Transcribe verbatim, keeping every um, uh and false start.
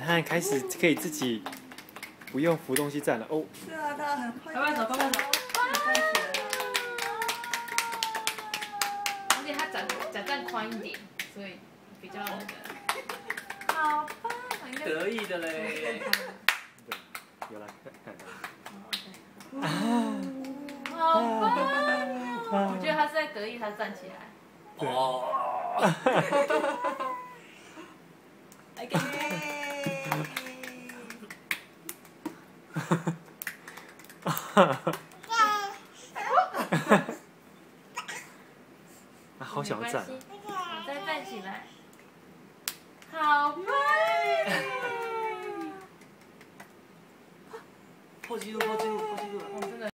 汉开始可以自己不用扶东西站了哦。 是啊，他很快。 快快走，快快走。 而且他脚脚站宽一点，所以比较那个。好棒！ 得意的嘞。 对，有了。 好棒！我觉得他是在得意，他站起来。 哦。 来给你。 啊，好想要站。 我再站起来。好棒！ 破纪录，破纪录。